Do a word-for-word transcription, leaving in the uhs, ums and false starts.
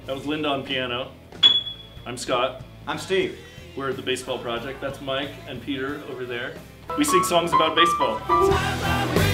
That was Linda on piano. I'm Scott. I'm Steve. We're at the Baseball Project. That's Mike and Peter over there. We sing songs about baseball.